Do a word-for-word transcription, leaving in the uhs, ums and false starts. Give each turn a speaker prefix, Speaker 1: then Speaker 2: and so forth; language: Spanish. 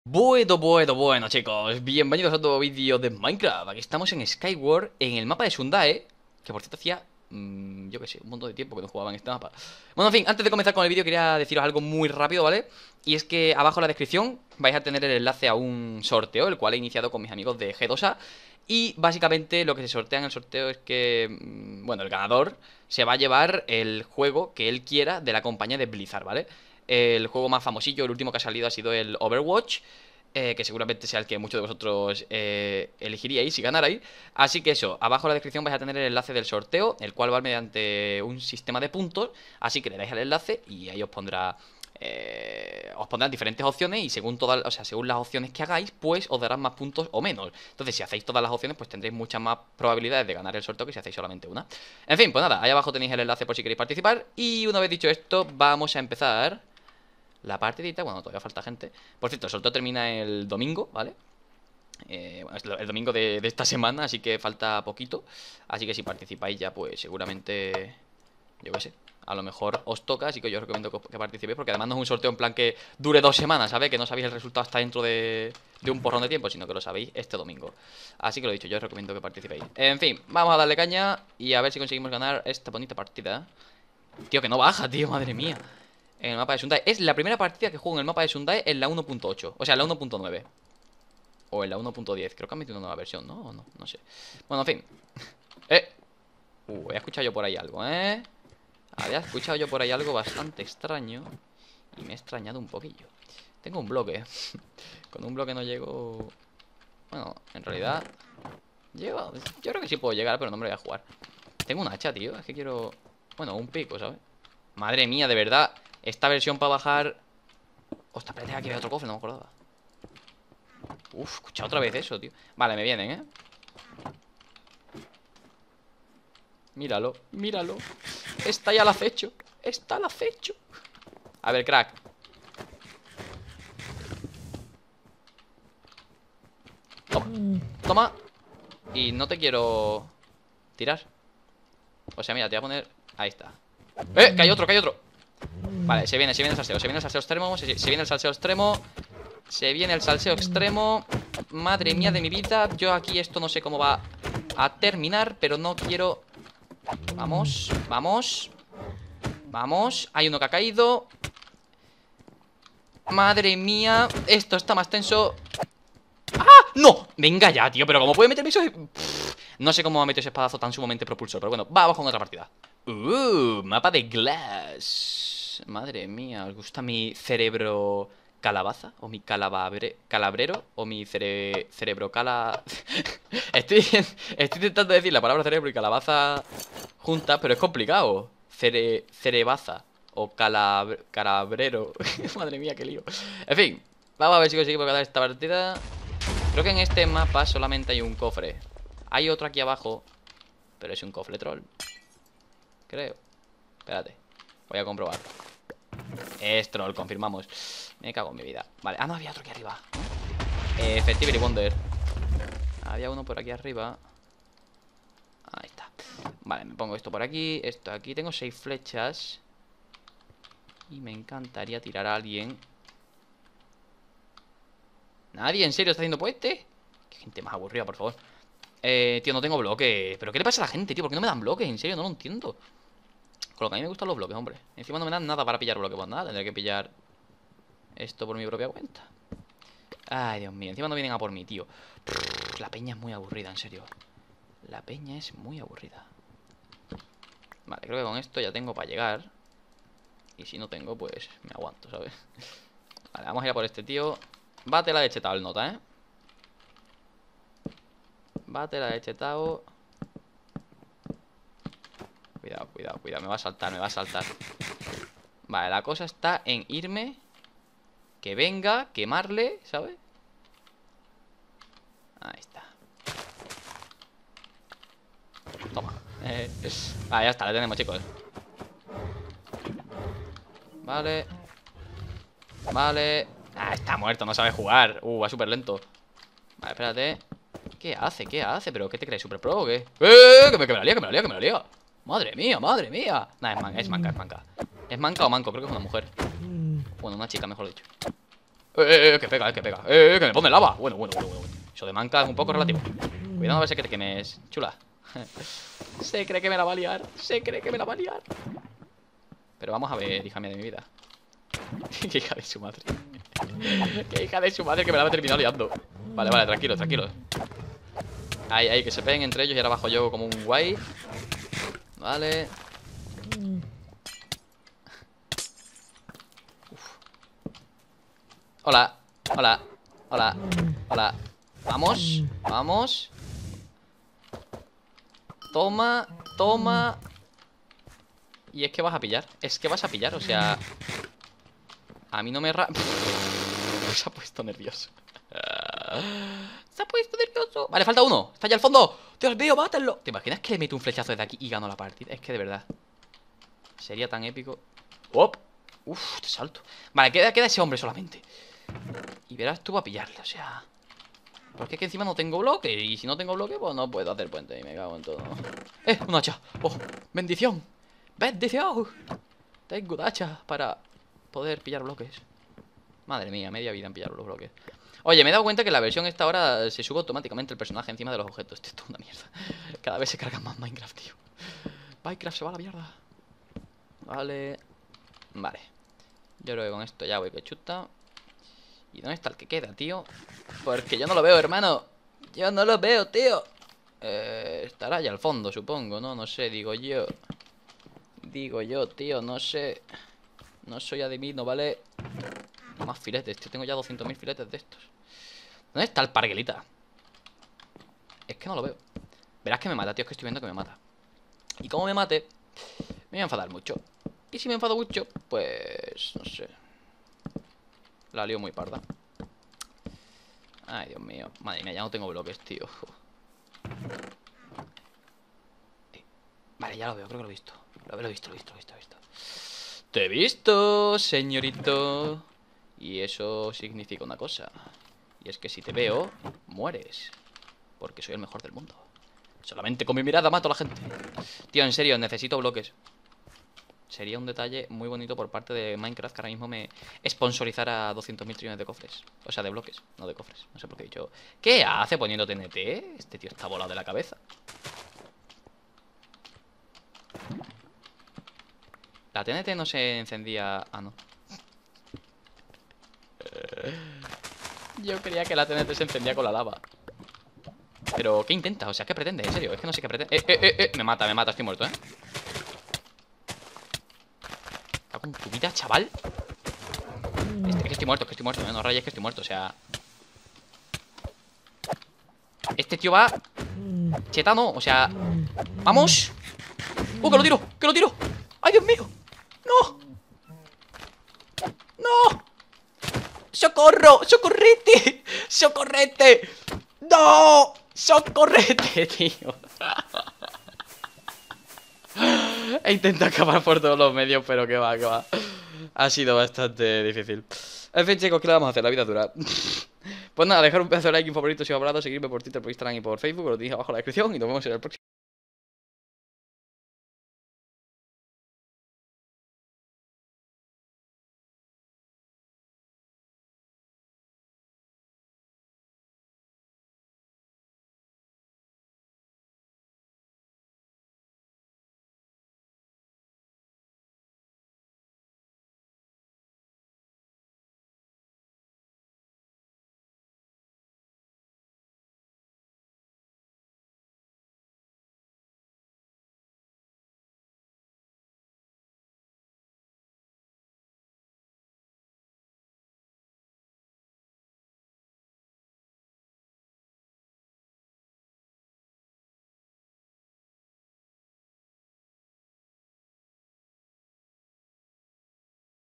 Speaker 1: Bueno, bueno, bueno, chicos, bienvenidos a otro vídeo de Minecraft. Aquí estamos en Skyward, en el mapa de Sundae, que por cierto hacía, mmm, yo qué sé, un montón de tiempo que no jugaba en este mapa. Bueno, en fin, antes de comenzar con el vídeo quería deciros algo muy rápido, ¿vale? Y es que abajo en la descripción vais a tener el enlace a un sorteo, el cual he iniciado con mis amigos de G dos A. Y básicamente lo que se sortea en el sorteo es que, mmm, bueno, el ganador se va a llevar el juego que él quiera de la compañía de Blizzard, ¿vale? El juego más famosillo, el último que ha salido ha sido el Overwatch, eh, que seguramente sea el que muchos de vosotros eh, elegiríais si ganarais. Así que eso, abajo en la descripción vais a tener el enlace del sorteo, el cual va mediante un sistema de puntos. Así que le dais al enlace y ahí os pondrá... Eh, os pondrán diferentes opciones y según todas, o sea, según las opciones que hagáis, pues os darán más puntos o menos. Entonces, si hacéis todas las opciones, pues tendréis muchas más probabilidades de ganar el sorteo que si hacéis solamente una. En fin, pues nada, ahí abajo tenéis el enlace por si queréis participar. Y una vez dicho esto, vamos a empezar la partidita. Bueno, todavía falta gente. Por cierto, el sorteo termina el domingo, ¿vale? Eh, bueno, es el domingo de, de esta semana, así que falta poquito. Así que si participáis ya, pues seguramente, yo qué sé, a lo mejor os toca. Así que yo os recomiendo que, que participéis, porque además no es un sorteo en plan que dure dos semanas, ¿sabes? Que no sabéis el resultado hasta dentro de, de un porrón de tiempo, sino que lo sabéis este domingo. Así que lo dicho, yo os recomiendo que participéis. En fin, vamos a darle caña y a ver si conseguimos ganar esta bonita partida. Tío, que no baja, tío, madre mía. En el mapa de Sundae. Es la primera partida que juego en el mapa de Sundae en la uno punto ocho. O sea, en la uno punto nueve. O en la uno punto diez. Creo que han metido una nueva versión, ¿no? O no, no sé. Bueno, en fin. Eh. Uh, he escuchado yo por ahí algo, ¿eh? Había escuchado yo por ahí algo bastante extraño. Y me he extrañado un poquillo. Tengo un bloque. Con un bloque no llego... Bueno, en realidad... Llego... Yo creo que sí puedo llegar, pero no me lo voy a jugar. Tengo un hacha, tío. Es que quiero... Bueno, un pico, ¿sabes? Madre mía, de verdad. Esta versión para bajar... Ostras, espérate, aquí había otro cofre, no me acordaba. Uf, escucha otra vez eso, tío. Vale, me vienen, ¿eh? Míralo, míralo. Está ya al acecho. Está al acecho. A ver, crack. Toma, toma. Y no te quiero tirar. O sea, mira, te voy a poner... Ahí está. ¡Eh! Que hay otro, que hay otro. Vale, se viene, se viene el salseo. Se viene el salseo extremo, se, se viene el salseo extremo. Se viene el salseo extremo. Madre mía de mi vida. Yo aquí esto no sé cómo va a terminar, pero no quiero... Vamos, vamos. Vamos, hay uno que ha caído. Madre mía. Esto está más tenso. ¡Ah! ¡No! Venga ya, tío, pero ¿cómo puede meterme eso? Pff, no sé cómo me ha metido ese espadazo tan sumamente propulsor. Pero bueno, vamos con otra partida. Uh, mapa de Glass. Madre mía, ¿os gusta mi cerebro calabaza? ¿O mi calababre, calabrero? ¿O mi cere, cerebro cala...? estoy, estoy intentando decir la palabra cerebro y calabaza juntas, pero es complicado. Cere, cerebaza o calab, calabrero. Madre mía, qué lío. En fin, vamos a ver si conseguimos ganar esta partida. Creo que en este mapa solamente hay un cofre. Hay otro aquí abajo, pero es un cofre troll, creo. Espérate, voy a comprobar. Es troll, confirmamos. Me cago en mi vida. Vale, ah, no, había otro aquí arriba. eh, Effectively Wonder. Había uno por aquí arriba. Ahí está. Vale, me pongo esto por aquí, esto aquí. Tengo seis flechas y me encantaría tirar a alguien. ¿Nadie en serio está haciendo puente? Qué gente más aburrida, por favor. Eh, tío, no tengo bloques. ¿Pero qué le pasa a la gente, tío? ¿Por qué no me dan bloques? En serio, no lo entiendo. Con lo que a mí me gustan los bloques, hombre. Encima no me dan nada para pillar bloques. Pues nada, tendré que pillar esto por mi propia cuenta. Ay, Dios mío, encima no vienen a por mí, tío. Prrr, la peña es muy aburrida, en serio. La peña es muy aburrida. Vale, creo que con esto ya tengo para llegar. Y si no tengo, pues me aguanto, ¿sabes? Vale, vamos a ir a por este tío. Bate la de chetao el nota, ¿eh? Bate la de chetao. Cuidado, cuidado, cuidado. Me va a saltar, me va a saltar. Vale, la cosa está en irme. Que venga, quemarle, ¿sabes? Ahí está. Toma. Eh, ah, ya está, le tenemos, chicos. Vale. Vale. Ah, está muerto, no sabe jugar. Uh, va súper lento. Vale, espérate. ¿Qué hace? ¿Qué hace? ¿Pero qué te crees? ¿Super pro o qué? ¡Eh! Que me, que me la lía, que me la lía, que me la lía. Madre mía, madre mía. Nah, es manca, es manca, es manca. ¿Es manca o manco? Creo que es una mujer. Bueno, una chica, mejor dicho. Eh, eh, que pega, eh, que pega. Eh, eh, que me pone lava. Bueno, bueno, bueno, bueno. Eso de manca es un poco relativo. Cuidado a ver si que te quemes, chula. Se cree que me la va a liar. Se cree que me la va a liar. Pero vamos a ver, hija mía de mi vida. Qué hija de su madre. Qué hija de su madre que me la va a terminar liando. Vale, vale, tranquilo, tranquilo. Ahí, ahí, que se peguen entre ellos y ahora bajo yo como un guay. Vale. Uf. Hola, hola, hola, hola. Vamos, vamos. Toma, toma. Y es que vas a pillar. Es que vas a pillar, o sea. A mí no me ra... Se ha puesto nervioso. Se ha puesto nervioso. Vale, falta uno. Está allá al fondo. Dios mío, mátenlo. ¿Te imaginas que le meto un flechazo desde aquí y gano la partida? Es que de verdad sería tan épico. ¡Op! Uf, te salto. Vale, queda, queda ese hombre solamente. Y verás tú a pillarle, o sea. Porque es que encima no tengo bloque. Y si no tengo bloque, pues no puedo hacer puente. Y me cago en todo. ¡Eh! Un hacha. ¡Oh! ¡Bendición! ¡Bendición! Tengo un hacha para poder pillar bloques. Madre mía, media vida en pillar los bloques. Oye, me he dado cuenta que la versión esta ahora se sube automáticamente el personaje encima de los objetos. Esto es una mierda. Cada vez se carga más Minecraft, tío. Minecraft se va a la mierda. Vale. Vale. Yo creo que con esto ya voy que chuta. ¿Y dónde está el que queda, tío? Porque yo no lo veo, hermano. Yo no lo veo, tío. Eh, estará allá al fondo, supongo, ¿no? No sé, digo yo. Digo yo, tío, no sé. No soy adivino, ¿vale? Más filetes, tío. Tengo ya doscientos mil filetes de estos. ¿Dónde está el parguelita? Es que no lo veo. Verás que me mata, tío. Es que estoy viendo que me mata. Y como me mate, me voy a enfadar mucho. Y si me enfado mucho, pues... no sé. La lío muy parda. Ay, Dios mío. Madre mía, ya no tengo bloques, tío. Vale, ya lo veo, creo que lo he visto. Lo he visto, lo he visto, lo he visto, lo he visto. Te he visto, señorito. Y eso significa una cosa. Y es que si te veo, mueres. Porque soy el mejor del mundo. Solamente con mi mirada mato a la gente. Tío, en serio, necesito bloques. Sería un detalle muy bonito por parte de Minecraft que ahora mismo me sponsorizara doscientos mil trillones de cofres. O sea, de bloques, no de cofres. No sé por qué he dicho. ¿Qué hace poniendo T N T? Este tío está volado de la cabeza. La T N T no se encendía... Ah, no. Yo creía que la T N T se encendía con la lava. Pero, ¿qué intenta? O sea, ¿qué pretende? En serio, es que no sé qué pretende. Eh, eh, eh, eh. Me mata, me mata, estoy muerto, ¿eh? ¿Está con tu vida, chaval? Este, es que estoy muerto, es que estoy muerto, ¿eh? No rayes que estoy muerto, o sea... Este tío va... Chetano, o sea... ¡Vamos! ¡Uh, que lo tiro! ¡Que lo tiro! ¡Ay, Dios mío! ¡No! ¡No! ¡Socorro! ¡Socorrete! ¡Socorrete! ¡No! ¡Socorrete, tío! He intentado acabar por todos los medios, pero que va, que va. Ha sido bastante difícil. En fin, chicos, ¿qué le vamos a hacer? La vida dura. Pues nada, dejar un pedazo de like y un favorito si os ha hablado, seguirme por Twitter, por Instagram y por Facebook, os lo dije abajo en la descripción y nos vemos en el próximo.